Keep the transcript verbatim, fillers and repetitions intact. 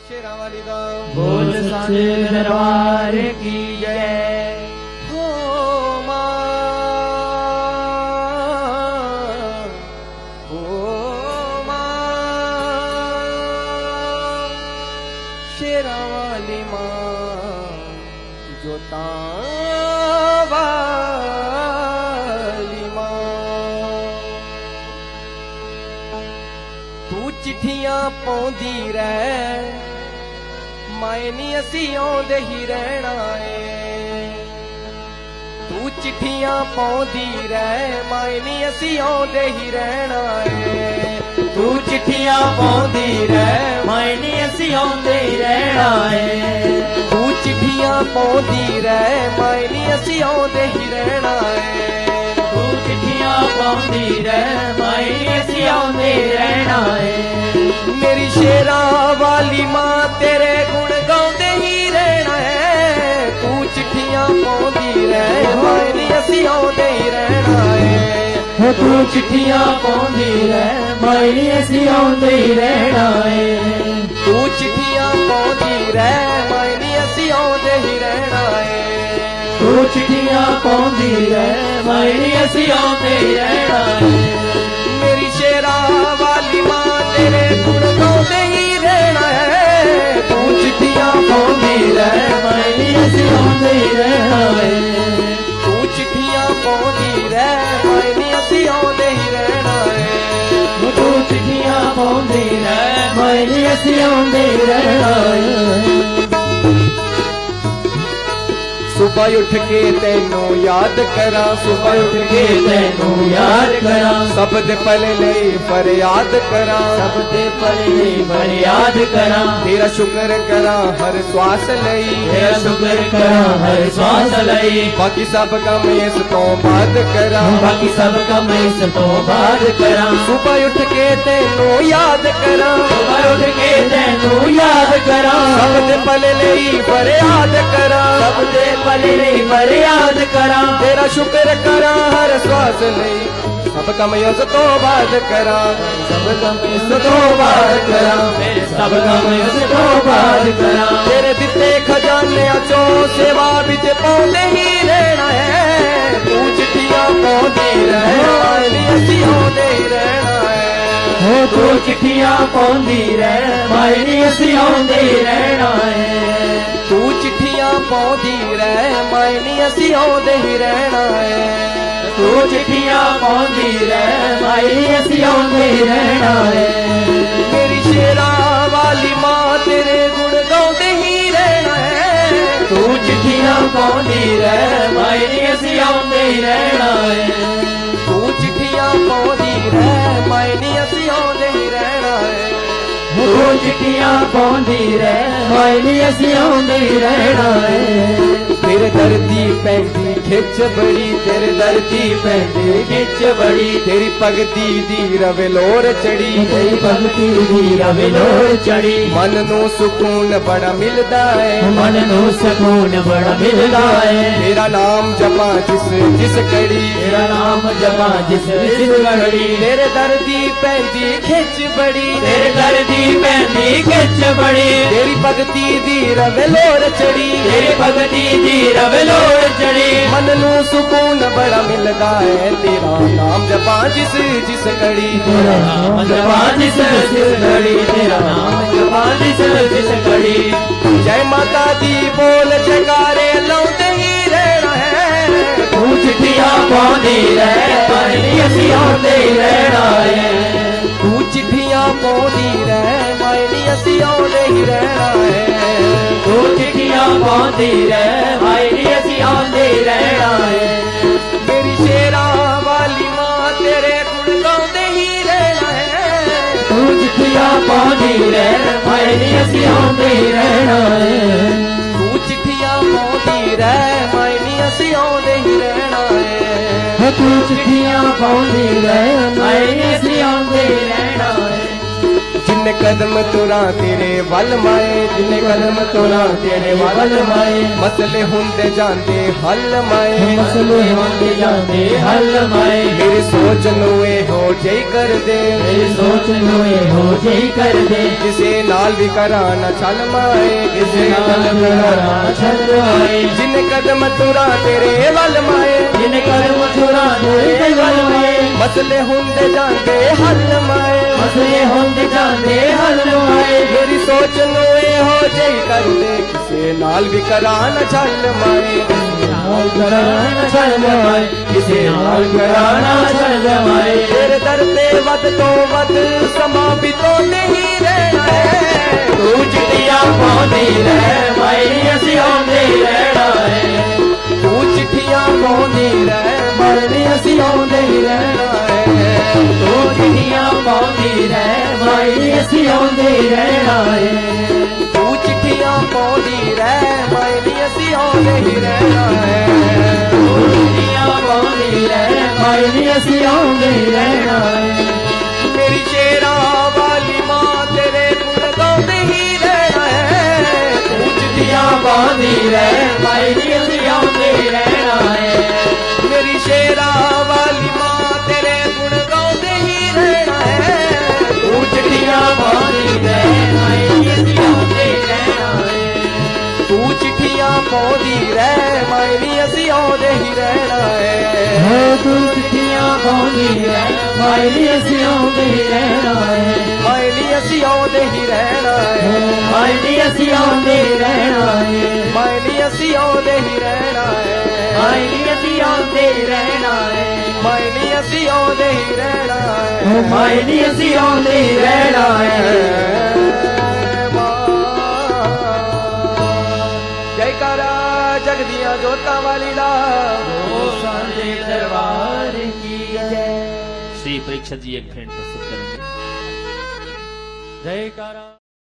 शेरां वाली दा बोल सच्चे दरबार की जय। हो मां हो मां शेरां वाली मां जोतां वाली मां तू चिट्ठियां पाउंदी रह माए नी असी आउंदे ही रहना है तू चिट्ठियां पाउंदी रह माए नी असी आउंदे ही रहना है तू चिट्ठियां पाउंदी रह माए नी असी आउंदे ही रहना है तू चिट्ठियां पाउंदी रह माए नी असी आउंदे ही रहना है तू चिट्ठियां पाउंदी रह माए नी असी आउंदे ही रहना है मेरी शेरां वाली मां तेरे गुण गाउंदे ही रहना है तू चिट्ठियां पाउंदी रह माए नी असी आउंदे ही रहना है तू चिट्ठियां पाउंदी रह माए नी असी आउंदे ही रहना है तू चिट्ठियां पाउंदी रह माए नी असी आउंदे ही रहना है तू चिट्ठियां पाउंदी रह माए नी असी आउंदे ही रहना है मेरी शेरां वाली मां तेरे गुण गाउंदे ही रहना है तू चिट्ठियां पाउंदी रह माए नी असी आउंदे ही रहना है तू चिट्ठियां पाउंदी रह माए नी असी आउंदे ही रहना है तू चिट्ठियां पाउंदी रह माए नी असी आउंदे ही रहना है सुबह उठ के तेनू याद करा सुबह उठ के तेनू याद करा सब दे पले लई फरियाद करा सब दे पले लई फरियाद करा तेरा शुक्र करा हर श्वास लई तेरा शुक्र करा हर श्वास लई बाकी सब काम इस तो बाद करा बाकी सब काम इस तो बाद करा सुबह उठ के तेनू याद करा सुबह उठ के तेनू याद करा सब दे पले लई फरियाद करा सब दे पले लई फरियाद करा तेरा शुक्र करा हर श्वास लई सब काम इस तो बाद करा सब काम इस तो बाद करा सब काम इस तो बाद करा तेरे दिते खजाने चो सेवा विच पाउंदे ही रहना है तू चिट्ठियां पाउंदी रह माए नी असी आउंदे ही रहना है तू चिट्ठियां पाउंदी रह माए नी असी आउंदे ही रहना है तू चिट्ठियां पाउंदी रह माए नी असी आउंदे ही रहना है तू चिट्ठियां पाउंदी रह माए नी असी आउंदे ही रहना है मेरी शेरां वाली मां तेरे गुण गाउंदे ही रहना है तू चिट्ठियां पाउंदी रह माए नी असी आउंदे ही रहना है तू चिट्ठियां पाउंदी रह माए नी असी आउंदे ही रहना है तू चिट्ठियां पाउंदी रह माए नी असी आउंदे ही रहना है तेरे दर्दी पैंदी खिच बड़ी तेरे दर्दी पैंदी खिच बड़ी तेरी भगती दी रवे लोर चढ़ी तेरी भगती दी रवे लोर चढ़ी मन नू सुकून बड़ा मिलदा है मन नू सुकून बड़ा मिलदा है तेरा नाम जपा जिस जिस कड़ी तेरा नाम जपा जिस जिस कड़ी तेरे दर्दी पैंदी खिच बड़ी तेरे दर्दी पैंदी खिच बड़ी तेरी भगती दी रवे लोर चढ़ी तेरी भगती दी रवे लोर चढ़ी मन नू सुकून बड़ा मिलदा है तेरा नाम जपा जिस जिस कड़ी तेरा नाम जपा जिस जिस कड़ी तेरा नाम जपा जिस जिस कड़ी जय माता दी बोल जयकारे लाउंदे ही रहना है तू चिट्ठियां पाउंदी रह माए नी असी आउंदे ही रहना है तू चिट्ठियां पाउंदी रह माए नी असी आउंदे ही रहना है तू चिट्ठियां पाउंदी रह माए नी असी आउंदे ही रहना है मेरी शेरां वाली मां तेरे गुण गाउंदे ही रहना है तू चिट्ठियां पाउंदी रह माए नी असी आउंदे ही रहना है तू चिट्ठियां पाउंदी रह माए नी असी आउंदे ही रहना है तू चिट्ठियां पाउंदी रह माए नी असी आउंदे ही रहना है जिन कदम तुरा तेरे वल माए जिन कदम तुरा तेरे वल माए मसले हुंदे जांदे हल माए मसले होंदे जांदे हल माए मेरी सोच नूए हो जई कर दे मेरी सोच नूए हो जई कर दे किसे नाल भी करा ना छल माए किसे नाल भी करा ना छल माए जिन कदम तुरा तेरे वल माए जिन कदम तुरा तेरे वल माए मसले हुंदे जांदे हल माए मसले होंदे जांदे हल माए मेरी सोच नूए हो जई कर दे किसे नाल भी करा ना छल माए नाल करा ना छल माए किसे नाल करा ना छल माए तेरे दर ते वध तो वध समा भी तो नहीं रहना है तू चिट्ठियां पाउंदी रह माई असीं आउंदे रहना है तू चिट्ठियां पाउंदी रह माई असीं आउंदे रहना है तू चिट्ठियां पाउंदी रह माई असीं आउंदे रहना है तू चिट्ठियां पाउंदी रह माई असीं आउंदे ही रहना है तू चिट्ठियां पाउंदी रह माई असीं आउंदे रहना है मेरी शेरा वाली मां तेरे गुण गाउंदे ही रहना है तू चिट्ठियां पाउंदी रह माई असीं आउंदे रहना है मेरी शेरा वाली मां तेरे गुण गाउंदे ही रहना है तू चिट्ठियां पाउंदी रह माई असीं आउंदे रहना है तू चिट्ठियां पाउंदी रह माई असीं आउंदे ही रहना है हो तू चिट्ठियां पाउंदी रह माई असीं आउंदे ही रहना है माई असीं आउंदे ही रहना है माई असीं आउंदे रहना है माई असीं आउंदे ही रहना है माई असीं आउंदे रहना है माई असीं आउंदे ही रहना है माई असीं आउंदे रहना है जयकारा जगदियां जोतां वाली दा सांझे दरबार की जय। श्री परीक्षित जी एक खंड प्रस्तुत करेंगे। जयकारा।